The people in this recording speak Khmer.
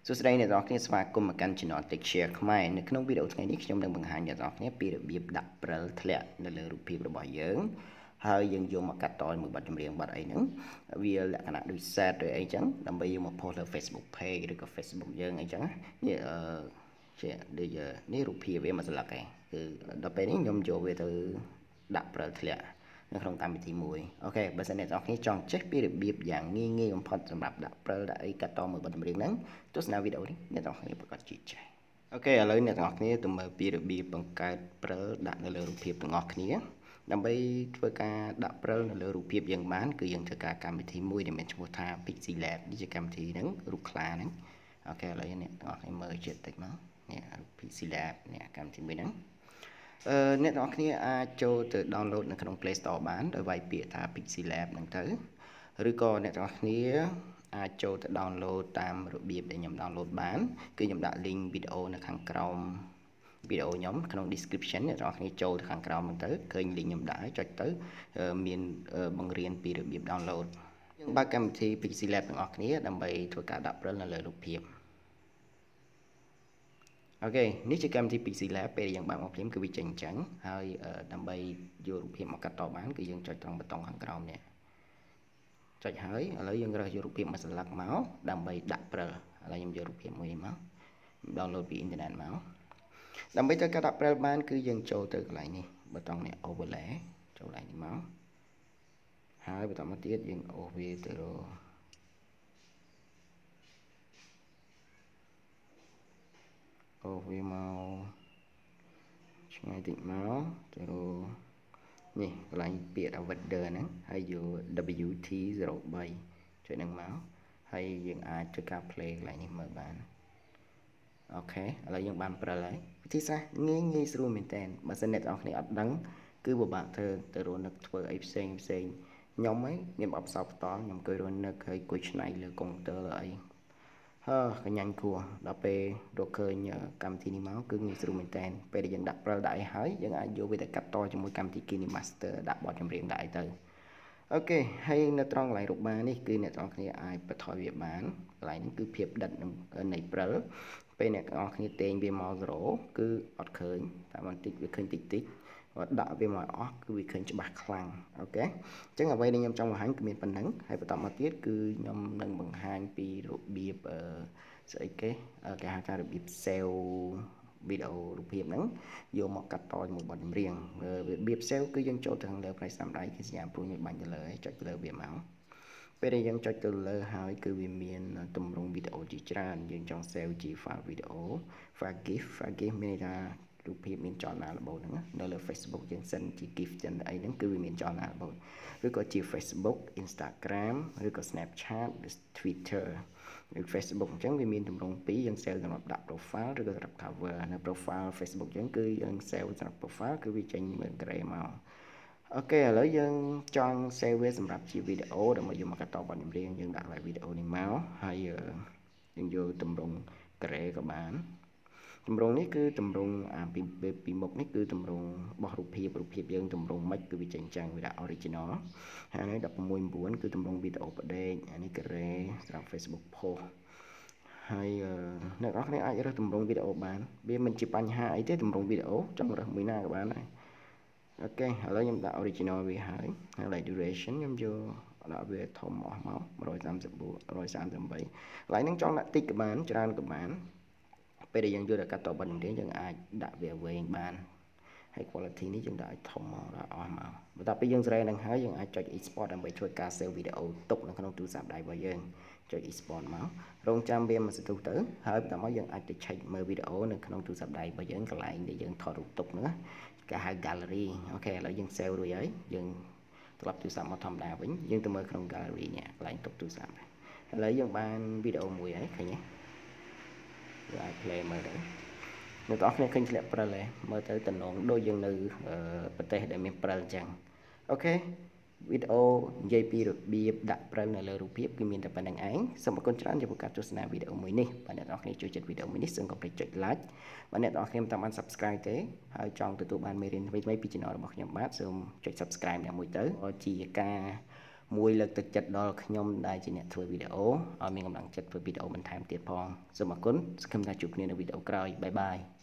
សួស្តីអ្នកនរគ្នាស្វាគមន៍មកកាន់ Channel Tech Share ខ្មែរនៅក្នុងវីដេអូថ្ងៃនេះខ្ញុំនឹងបង្ហាញអ្នកនរគ្នាពីរបៀបដាក់ព្រិលធ្លាក់នៅលើរូបភាពរបស់យើងហើយយើងយកមកកាត់តមួយបទចម្រៀងបទអីហ្នឹងវាលក្ខណៈដូច set ឬអីចឹងដើម្បីយកមក post លើ Facebook page ឬក៏ Facebook យើងអីចឹងនេះជាដូចនេះរូបភាពវាមួយស្លឹកឯងគឺដល់ពេលនេះខ្ញុំយកវាទៅដាក់ព្រិលធ្លាក់នៅក្នុងកម្មវិធីមួយអូខេបើសិនអ្នកនរគ្នាចង់ចេះពីរបៀបយ៉ាងងាយបំផុតសម្រាប់ដាក់ព្រិលដាក់អីកាត់តមួយបទចម្រៀងហ្នឹងទស្សនាវីដេអូនេះអ្នកនរគ្នាប្រកាសជាចេះអូខេឥឡូវអ្នកនរគ្នាទៅមើលពីរបៀបបង្កើតព្រិលដាក់នៅលើរូបភាពទាំងអស់គ្នាដើម្បីធ្វើការដាក់ព្រិលនៅលើរូបភាពយើងបានគឺយើងធ្វើការកម្មវិធីមួយដែលមានឈ្មោះថា Pixie Lab នេះជាកម្មវិធីហ្នឹងរូបខ្លាហ្នឹងអូខេឥឡូវអ្នកទាំងអស់គ្នាមើលជាតិចមកនេះ Pixie Lab នេះកម្មវិធីមួយហ្នឹងអ្នកទាំងអស់គ្នាអាចចូលទៅ download នៅក្នុង Play Store បានដោយវាយពាក្យថា Pixie Lab ហ្នឹងទៅឬក៏អ្នកទាំងអស់គ្នាអាចចូលទៅ download តាមរបៀបដែលខ្ញុំ download បានគឺខ្ញុំដាក់ link វីដេអូនៅខាងក្រោមវីដេអូខ្ញុំក្នុង description អ្នកទាំងអស់គ្នាចូលទៅខាងក្រោមហ្នឹងទៅឃើញ link ខ្ញុំដាក់ចុចទៅមានបង្រៀនពីរបៀប download យើងបើកកម្មវិធី Pixie Lab ទាំងអស់គ្នាដើម្បីធ្វើការដាក់ព្រិលនៅលើរូបភាពអូខេនេះជាកម្មវិធី Pixie Lab ពេលយើងបើកមកភ្លាមគឺវាចេញអញ្ចឹងហើយដើម្បីយករូបភាពមកកាត់តបានគឺយើងចុចត្រង់ប៊ូតុងខាងក្រោមនេះចុចហើយឥឡូវយើងរើសយករូបភាពមួយសន្លឹកមកដើម្បីដាក់ព្រិលឥឡូវខ្ញុំយករូបភាពមួយនេះមក download ពីអ៊ីនធឺណិតមកដើម្បីទៅកាត់ដាក់ព្រិលបានគឺយើងចូលទៅកន្លែងនេះប៊ូតុងនេះ overlay ចូលកន្លែងនេះមកហើយបន្តមកទៀតយើងអូសវាទៅរកអូវាមកឆ្ងាយតិចមកទៅរកនេះកន្លែងពាក្យ Avatar ហ្នឹងហើយយក WT03 ចុចហ្នឹងមកហើយយើងអាចធ្វើការ play កន្លែងនេះមើលបានអូខេឥឡូវយើងបានព្រិលហើយវិធីសាស្ត្រងាយស្រួលមែនតើបើសិនអ្នកនរគ្នាអត់ដឹងគឺពិបាកធ្វើទៅរនឹកធ្វើអីផ្សេងខ្ញុំហីមានបបផ្សោតផ្ទាល់ខ្ញុំអង្គុយរនឹកហើយគួយឆ្នៃលើកុំព្យូទ័រអីកញ្ញាញ់គួរដល់ពេលរកឃើញកម្មវិធីនេះមកគឺងាយស្រួលមែនតើពេលដែលយើងដាក់ព្រិលដាក់អីហើយយើងអាចយកវាទៅកាត់តជាមួយកម្មវិធី KineMaster ដាក់បទចម្រៀងដាក់អីទៅអូខេហើយនៅត្រង់កន្លែងរកបាននេះគឺអ្នកទាំងអស់គ្នាអាចបន្ថយវាបានកន្លែងនេះគឺភាពដិតនៃព្រិលពេលអ្នកទាំងអស់គ្នាទាញវាមក0គឺអត់ឃើញតែបន្តិចវាឃើញតិចដាក់វាមកអស់គឺវាឃើញច្បាស់ខ្លាំងអូខេអញ្ចឹងអ្វីដែលខ្ញុំចង់បង្ហាញគឺមានប៉ុណ្ណឹងហើយបន្តមកទៀតគឺខ្ញុំនឹងបង្ហាញពីរបៀបស្អីគេហៅថារបៀប save វីដេអូរូបភាពហ្នឹងយកមកកាត់តជាមួយបទចម្រៀងរបៀប save គឺយើងចូលទៅខាងលើផ្នែកស្នាមដៃគឺសញ្ញាព្រួយមួយបាញ់ទៅលើហើយចុចទៅលើវាមកពេលដែលយើងចុចទៅលើហើយគឺវាមានទម្រង់វីដេអូជាច្រើនយើងចង់ save ជា file វីដេអូ file GIF មានន័យថារូបភាពមានចលនារបូតហ្នឹងនៅលើ Facebook យើងសិនជា GIF ចឹងអីហ្នឹងគឺវាមានចលនារបូតឬក៏ជា Facebook Instagram ឬក៏ Snapchat Twitter ឬ Facebook អញ្ចឹងវាមានទម្រង់ពីរយើង save សម្រាប់ដាក់ profile ឬក៏សម្រាប់ cover នៅ profile Facebook អញ្ចឹងគឺយើង save សម្រាប់ profile គឺវាចេញមើលក្រេមកអូខេឥឡូវយើងចង់ save វាសម្រាប់ជាវីដេអូដើម្បីយកមកកាត់តបទចម្រៀងយើងដាក់វីដេអូនេះមកហើយយើងយកទម្រង់ក្រេក៏បានទម្រង់នេះគឺទម្រង់ពីមុខនេះគឺទម្រង់របស់រូបភាពយើងទម្រង់មិនគឺវាចេញចឹងវាដាក់ original ហើយនេះ16:9គឺទម្រង់វីដេអូបដេកអានេះការ៉េសម្រាប់ Facebook post ហើយអ្នកនរគ្នាអាចរើសទម្រង់វីដេអូបានវាមិនជាបញ្ហាអីទេទម្រង់វីដេអូចង់រើសមួយណាក៏បានដែរអូខេឥឡូវខ្ញុំដាក់ original វាហើយ duration ខ្ញុំយកដាក់វាធំអស់មក134 138កន្លែងហ្នឹងចង់ដាក់តិចក៏បានច្រើនក៏បានពេលដែលយើងយកទៅកាត់តបទចម្រៀងយើងអាចដាក់វាវែងបានហើយ quality នេះយើងដាក់ឲ្យធំមកដាក់អស់មកបន្ទាប់ពីយើងស្រែនឹងហើយយើងអាចចុច export ដើម្បីធ្វើការ save វីដេអូទុកនៅក្នុងទូរស័ព្ទដៃរបស់យើងចុច export មករងចាំវាមួយសន្ទុះទៅហើយបន្ទាប់មកយើងអាចទៅ check មើលវីដេអូនៅក្នុងទូរស័ព្ទដៃរបស់យើងកន្លែងដែលយើងថតរូបទុកហ្នឹងគេហៅ gallery អូខេឥឡូវយើង save រួចហើយយើងត្រឡប់ទូរស័ព្ទមកធម្មតាវិញយើងទៅមើលក្នុង gallery នេះកន្លែងទុកទូរស័ព្ទឥឡូវយើងបានវីដេអូមួយហើយឃើញទេយើងអាច play មើលទៅអ្នកទាំងអស់គ្នាឃើញធ្លាក់ព្រិលទេមើលទៅតំណងដូចយើងនៅប្រទេសដែលមានព្រិលអញ្ចឹងអូខេវីដេអូនិយាយពីរបៀបដាក់ព្រិលនៅលើរូបភាពគឺមានតែប៉ុណ្្នឹងឯងសូមអរគុណច្រើនចំពោះការទស្សនាវីដេអូមួយនេះបាទអ្នកទាំងអស់គ្នាចូលចិត្តវីដេអូមួយនេះសូមកុំភ្លេចចុច like បាទអ្នកទាំងអស់គ្នាមិនតាមបាន subscribe ទេហើយចង់ទទួលបានមេរៀនថ្មីៗពី channel របស់ខ្ញុំបាទសូមចុច subscribe អ្នកមួយទៅជាការមួយលើកទឹកចិត្តដល់ខ្ញុំដែលជាអ្នកធ្វើវីដេអូឲ្យមានកម្លាំងចិត្តធ្វើវីដេអូបន្ថែមទៀតផងសូមអរគុណសង្ឃឹមថាជួបគ្នានៅវីដេអូក្រោយបាយបាយ